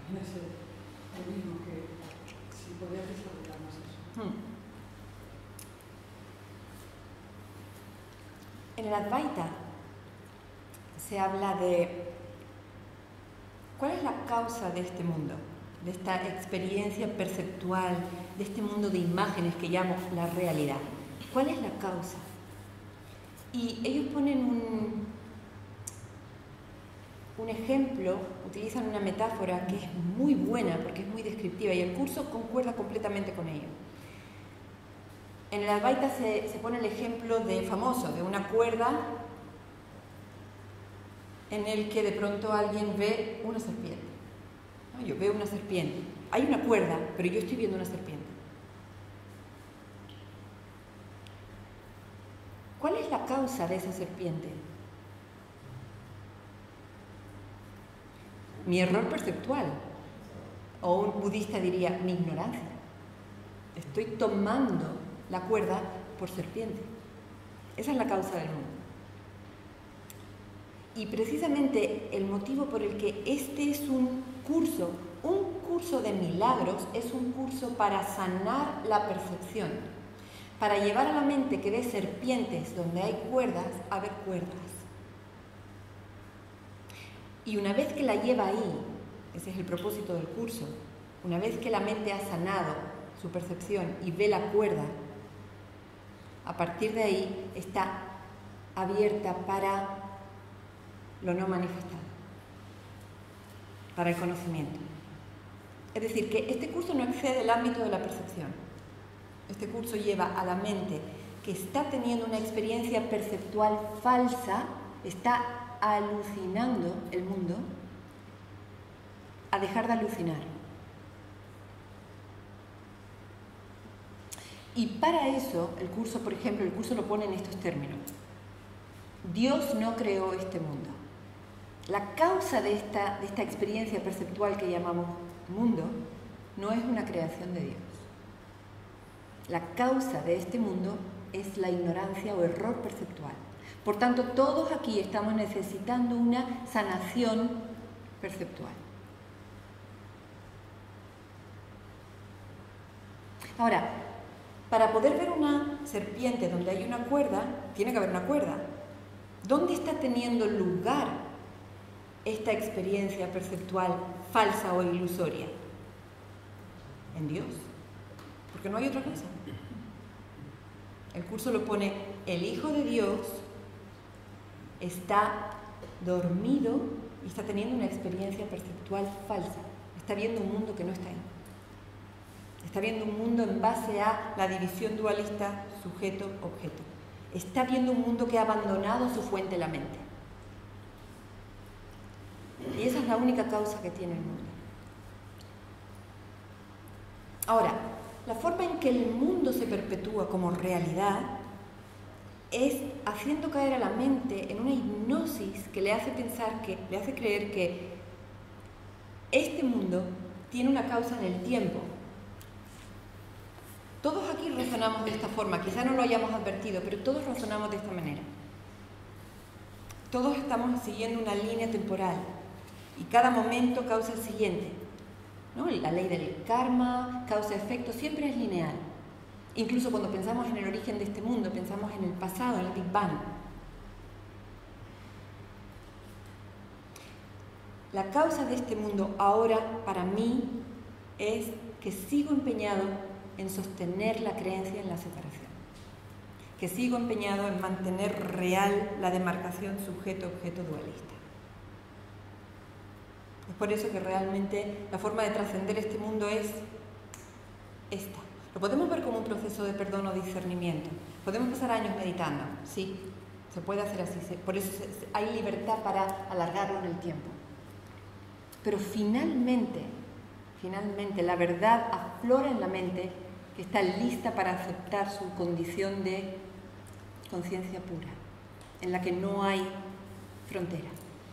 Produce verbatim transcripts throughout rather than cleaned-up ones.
viene a ser lo mismo, que si podrías desarrollarnos eso. Hmm. En el Advaita se habla de cuál es la causa de este mundo, de esta experiencia perceptual, de este mundo de imágenes que llamo la realidad. ¿Cuál es la causa? Y ellos ponen un, un ejemplo, utilizan una metáfora que es muy buena porque es muy descriptiva y el curso concuerda completamente con ello. En el Advaita se, se pone el ejemplo de famoso, de una cuerda en el que de pronto alguien ve una serpiente. ¿No? Yo veo una serpiente. Hay una cuerda, pero yo estoy viendo una serpiente. ¿Cuál es la causa de esa serpiente? Mi error perceptual. O un budista diría, mi ignorancia. Estoy tomando la cuerda por serpiente. Esa es la causa del mundo. Y precisamente el motivo por el que este es un curso, un curso de milagros, es un curso para sanar la percepción, para llevar a la mente que ve serpientes donde hay cuerdas, a ver cuerdas. Y una vez que la lleva ahí, ese es el propósito del curso, una vez que la mente ha sanado su percepción y ve la cuerda, a partir de ahí está abierta para lo no manifestado, para el conocimiento. Es decir, que este curso no excede el ámbito de la percepción. Este curso lleva a la mente que está teniendo una experiencia perceptual falsa, está alucinando el mundo, a dejar de alucinar. Y para eso, el curso, por ejemplo, el curso lo pone en estos términos. Dios no creó este mundo. La causa de esta, de esta experiencia perceptual que llamamos mundo no es una creación de Dios. La causa de este mundo es la ignorancia o error perceptual. Por tanto, todos aquí estamos necesitando una sanación perceptual. Ahora, para poder ver una serpiente donde hay una cuerda, tiene que haber una cuerda. ¿Dónde está teniendo lugar esta experiencia perceptual falsa o ilusoria? En Dios, porque no hay otra cosa. El curso lo pone, el Hijo de Dios está dormido y está teniendo una experiencia perceptual falsa. Está viendo un mundo que no está ahí. Está viendo un mundo en base a la división dualista sujeto-objeto. Está viendo un mundo que ha abandonado su fuente, la mente. Y esa es la única causa que tiene el mundo. Ahora, la forma en que el mundo se perpetúa como realidad es haciendo caer a la mente en una hipnosis que le hace pensar, que le hace creer que este mundo tiene una causa en el tiempo. Todos aquí razonamos de esta forma, quizá no lo hayamos advertido, pero todos razonamos de esta manera. Todos estamos siguiendo una línea temporal y cada momento causa el siguiente, ¿no? La ley del karma, causa-efecto, siempre es lineal. Incluso cuando pensamos en el origen de este mundo, pensamos en el pasado, en el Big Bang. La causa de este mundo ahora, para mí, es que sigo empeñado en sostener la creencia en la separación, que sigo empeñado en mantener real la demarcación sujeto-objeto dualista. Es por eso que realmente la forma de trascender este mundo es esta. Lo podemos ver como un proceso de perdón o discernimiento. Podemos pasar años meditando, sí, se puede hacer así, por eso hay libertad para alargarlo en el tiempo. Pero finalmente, finalmente la verdad aflora en la mente que está lista para aceptar su condición de conciencia pura, en la que no hay frontera.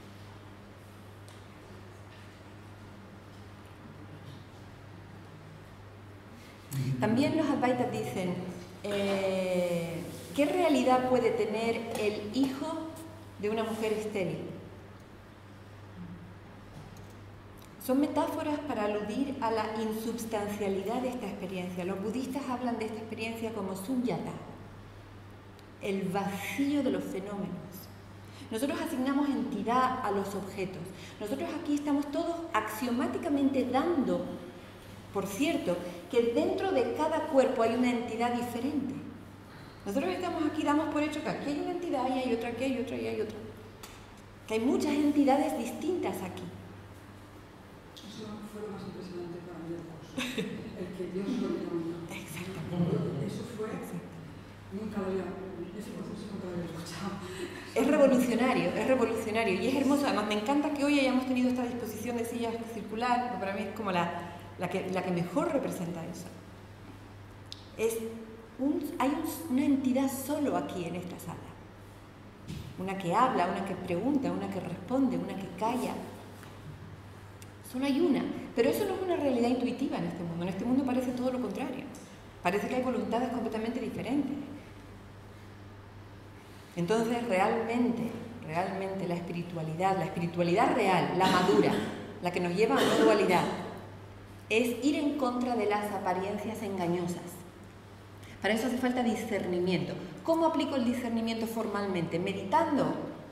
También los Advaitas dicen, eh, ¿qué realidad puede tener el hijo de una mujer estéril? Son metáforas para aludir a la insubstancialidad de esta experiencia. Los budistas hablan de esta experiencia como sunyata, el vacío de los fenómenos. Nosotros asignamos entidad a los objetos. Nosotros aquí estamos todos axiomáticamente dando, por cierto, que dentro de cada cuerpo hay una entidad diferente. Nosotros estamos aquí, damos por hecho que aquí hay una entidad y hay otra, aquí hay otra y hay otra. Que hay muchas entidades distintas aquí. Eso fue lo más impresionante para mí del curso. El que Dios lo llama. Exactamente. Eso fue. Nunca lo había. Ese proceso nunca lo había escuchado. Es revolucionario, es revolucionario y es hermoso. Además, me encanta que hoy hayamos tenido esta disposición de sillas circular, porque para mí es como la, la, que, la que mejor representa eso. Es un, hay un, una entidad solo aquí en esta sala. Una que habla, una que pregunta, una que responde, una que calla. Solo hay una. Pero eso no es una realidad intuitiva en este mundo. En este mundo parece todo lo contrario. Parece que hay voluntades completamente diferentes. Entonces, realmente, realmente la espiritualidad, la espiritualidad real, la madura, la que nos lleva a una dualidad, es ir en contra de las apariencias engañosas. Para eso hace falta discernimiento. ¿Cómo aplico el discernimiento formalmente? Meditando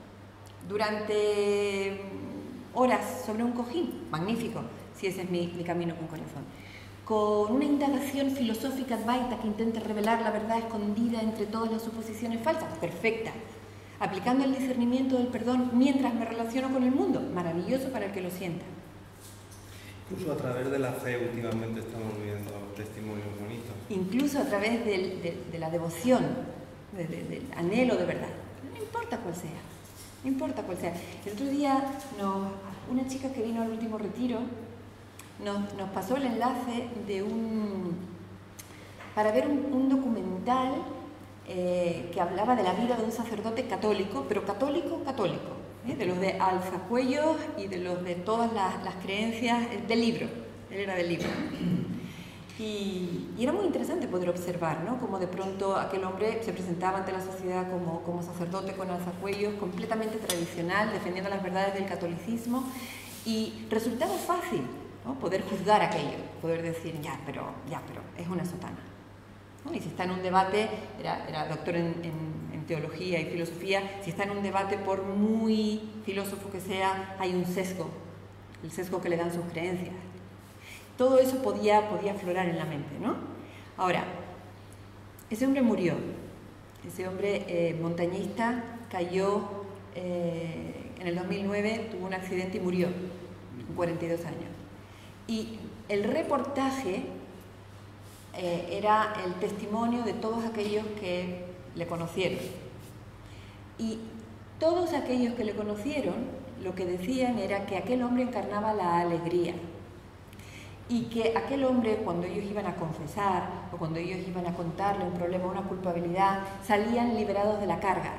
durante horas sobre un cojín. Magnífico, si ese es mi, mi camino con corazón. Con una indagación filosófica advaita que intente revelar la verdad escondida entre todas las suposiciones falsas. Perfecta. Aplicando el discernimiento del perdón mientras me relaciono con el mundo. Maravilloso para el que lo sienta. Incluso a través de la fe últimamente estamos viendo testimonios bonitos. Incluso a través del, de, de la devoción, de, de, del anhelo de verdad. No importa cuál sea, no importa cuál sea. El otro día nos, una chica que vino al último retiro nos, nos pasó el enlace de un, para ver un, un documental eh, que hablaba de la vida de un sacerdote católico, pero católico, católico. ¿Eh? De los de alzacuellos y de los de todas las, las creencias del libro, él era del libro. Y, y era muy interesante poder observar, ¿no? Cómo de pronto aquel hombre se presentaba ante la sociedad como, como sacerdote con alzacuellos, completamente tradicional, defendiendo las verdades del catolicismo, y resultaba fácil, ¿no? Poder juzgar aquello, poder decir, ya, pero, ya, pero es una sotana. ¿No? Y si está en un debate, era, era doctor en, en, en teología y filosofía, si está en un debate, por muy filósofo que sea, hay un sesgo, el sesgo que le dan sus creencias. Todo eso podía, podía aflorar en la mente, ¿no? Ahora, ese hombre murió, ese hombre eh, montañista cayó eh, en el dos mil nueve, tuvo un accidente y murió, con cuarenta y dos años. Y el reportaje Eh, era el testimonio de todos aquellos que le conocieron. Y todos aquellos que le conocieron lo que decían era que aquel hombre encarnaba la alegría y que aquel hombre, cuando ellos iban a confesar o cuando ellos iban a contarle un problema, una culpabilidad, salían liberados de la carga.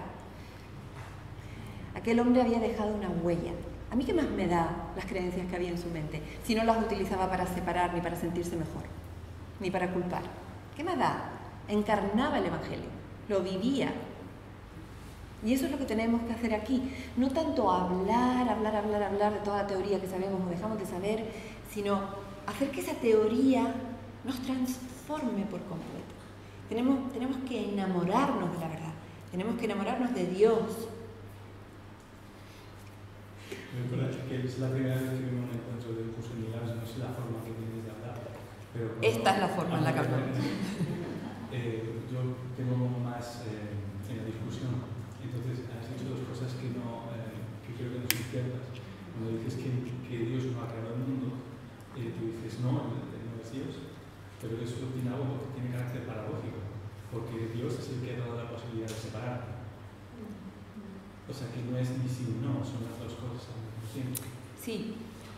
Aquel hombre había dejado una huella. ¿A mí qué más me da las creencias que había en su mente si no las utilizaba para separar ni para sentirse mejor? Ni para culpar. ¿Qué me da? Encarnaba el Evangelio, lo vivía. Y eso es lo que tenemos que hacer aquí. No tanto hablar, hablar, hablar, hablar de toda la teoría que sabemos o dejamos de saber, sino hacer que esa teoría nos transforme por completo. Tenemos, tenemos que enamorarnos de la verdad, tenemos que enamorarnos de Dios. Me recuerda que es la primera vez que vimos un encuentro del curso de milagros, no sé la forma que tienes de hablar. Pero esta es la forma en la que hablamos. Eh, yo tengo más eh, en la discusión. Entonces, has dicho dos cosas que, no, eh, que creo que no son ciertas. Cuando dices que, que Dios no ha creado el mundo, eh, tú dices, no, no es Dios. Pero eso tiene algo que tiene carácter paradójico, porque Dios es el que ha dado la posibilidad de separar. O sea, que no es ni sí ni no, son las dos cosas al mismo tiempo. Sí.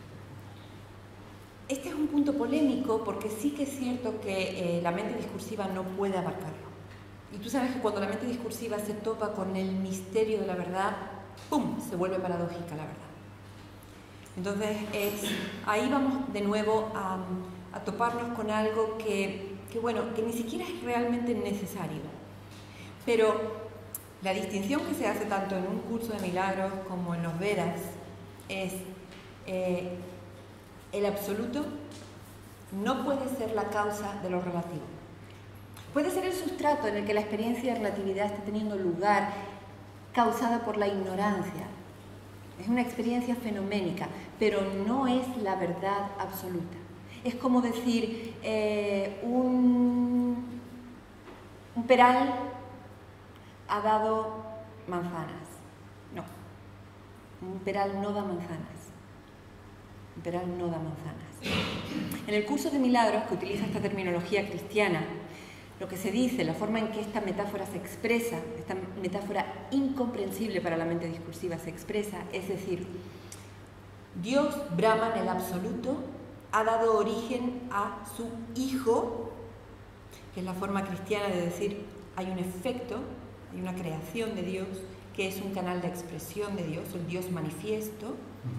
Este es un punto polémico porque sí que es cierto que eh, la mente discursiva no puede abarcarlo. Y tú sabes que cuando la mente discursiva se topa con el misterio de la verdad, ¡pum!, se vuelve paradójica la verdad. Entonces, es, ahí vamos de nuevo a, a toparnos con algo que, que, bueno, que ni siquiera es realmente necesario. Pero la distinción que se hace tanto en un curso de milagros como en los Vedas es... Eh, el absoluto no puede ser la causa de lo relativo. Puede ser el sustrato en el que la experiencia de relatividad está teniendo lugar, causada por la ignorancia. Es una experiencia fenoménica, pero no es la verdad absoluta. Es como decir, eh, un, un peral ha dado manzanas. No, un peral no da manzanas. Un peral no da manzanas. En el curso de milagros, que utiliza esta terminología cristiana, lo que se dice, la forma en que esta metáfora se expresa, esta metáfora incomprensible para la mente discursiva se expresa, es decir, Dios, Brahman, el absoluto, ha dado origen a su hijo, que es la forma cristiana de decir, hay un efecto, hay una creación de Dios, que es un canal de expresión de Dios, el Dios manifiesto,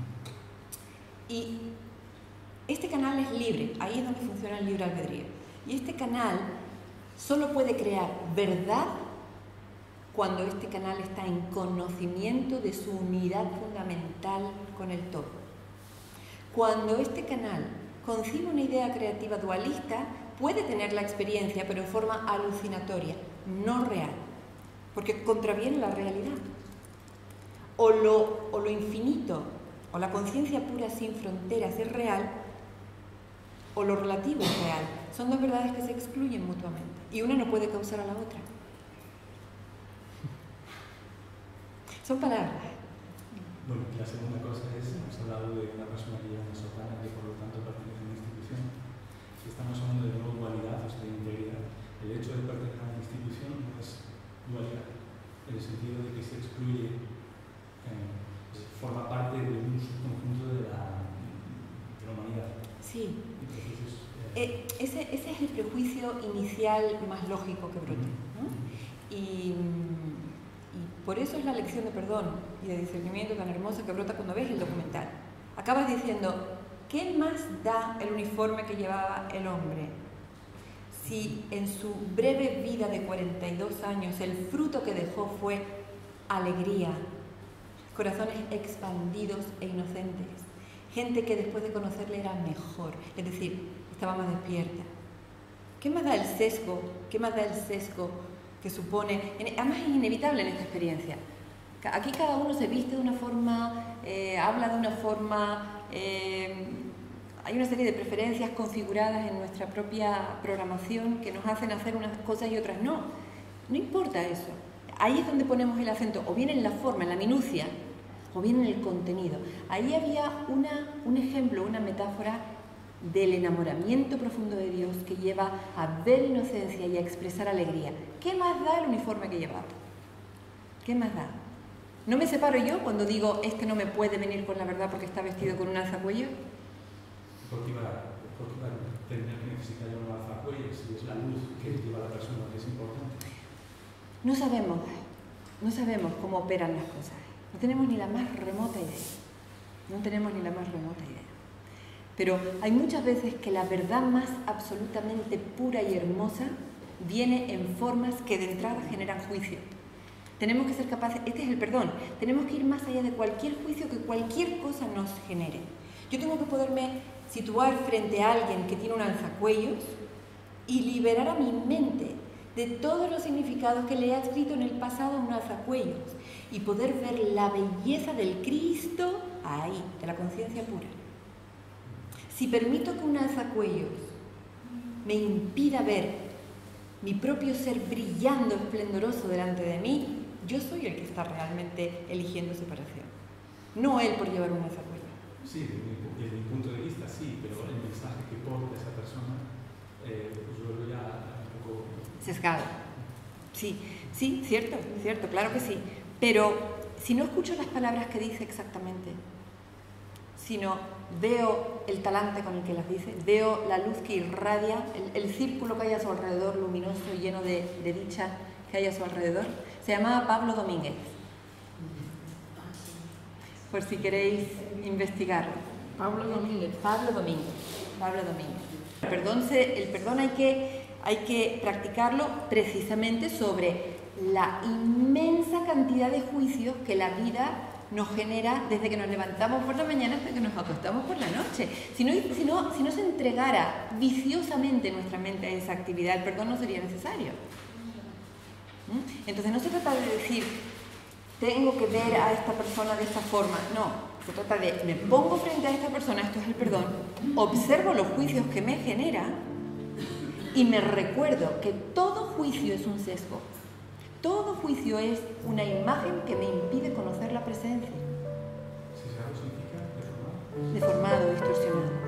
y este canal es libre, ahí es donde funciona el libre albedrío, y este canal solo puede crear verdad cuando este canal está en conocimiento de su unidad fundamental con el todo. Cuando este canal concibe una idea creativa dualista, puede tener la experiencia, pero en forma alucinatoria, no real, porque contraviene la realidad. O lo, o lo infinito, o la conciencia pura sin fronteras es real, o lo relativo es real. Son dos verdades que se excluyen mutuamente, y una no puede causar a la otra. Son palabras. Bueno, la segunda cosa es, hemos hablado de una persona que lleva una sotana, que por lo tanto pertenece a una institución. Si estamos hablando de no dualidad, o sea, de integridad, el hecho de pertenecer a una institución no es dualidad, en el sentido de que se excluye, eh, forma parte de un subconjunto de la, de la humanidad. Sí. Entonces, Eh, ese, ese es el prejuicio inicial más lógico que brota, ¿no? Y, y por eso es la lección de perdón y de discernimiento tan hermosa que brota cuando ves el documental. Acabas diciendo, ¿qué más da el uniforme que llevaba el hombre? Si en su breve vida de cuarenta y dos años el fruto que dejó fue alegría, corazones expandidos e inocentes, gente que después de conocerle era mejor, es decir, estaba más despierta. ¿Qué más da el sesgo? ¿Qué más da el sesgo que supone? Además es inevitable en esta experiencia. Aquí cada uno se viste de una forma, eh, habla de una forma, eh, hay una serie de preferencias configuradas en nuestra propia programación que nos hacen hacer unas cosas y otras no. No importa eso. Ahí es donde ponemos el acento, o bien en la forma, en la minucia, o bien en el contenido. Ahí había una, un ejemplo, una metáfora del enamoramiento profundo de Dios que lleva a ver inocencia y a expresar alegría. ¿Qué más da el uniforme que llevaba? ¿Qué más da? ¿No me separo yo cuando digo, este no me puede venir con la verdad porque está vestido con un alzacuello? Porque iba, porque iba a tener que necesitar un alzacuello si es la luz que lleva a la persona, que es importante. No sabemos, no sabemos cómo operan las cosas. No tenemos ni la más remota idea. No tenemos ni la más remota idea. Pero hay muchas veces que la verdad más absolutamente pura y hermosa viene en formas que de entrada generan juicio. Tenemos que ser capaces, este es el perdón, tenemos que ir más allá de cualquier juicio que cualquier cosa nos genere. Yo tengo que poderme situar frente a alguien que tiene un alzacuellos y liberar a mi mente de todos los significados que le he escrito en el pasado a un alzacuellos y poder ver la belleza del Cristo ahí, de la conciencia pura. Si permito que un alzacuellos me impida ver mi propio ser brillando esplendoroso delante de mí, yo soy el que está realmente eligiendo separación, no él por llevar un alzacuellos. Sí, desde mi, desde mi punto de vista sí, pero el mensaje que porta esa persona, eh, pues yo lo ya un poco... Sesgado. Sí, sí, cierto, cierto, claro que sí. Pero si no escucho las palabras que dice exactamente, sino veo el talante con el que las dice, veo la luz que irradia, el, el círculo que hay a su alrededor, luminoso y lleno de, de dicha que hay a su alrededor. Se llamaba Pablo Domínguez, por si queréis investigarlo. Pablo Domínguez. Pablo Domínguez. Pablo Domínguez. El perdón, se, el perdón hay que, hay que practicarlo precisamente sobre la inmensa cantidad de juicios que la vida nos genera desde que nos levantamos por la mañana hasta que nos acostamos por la noche. Si no, si no, si no se entregara viciosamente nuestra mente a esa actividad, el perdón no sería necesario. ¿Mm? Entonces no se trata de decir, tengo que ver a esta persona de esta forma. No, se trata de, me pongo frente a esta persona, esto es el perdón, observo los juicios que me genera y me recuerdo que todo juicio es un sesgo. Todo juicio es una imagen que me impide conocer la presencia. ¿Sesgado significa deformado? Deformado, distorsionado.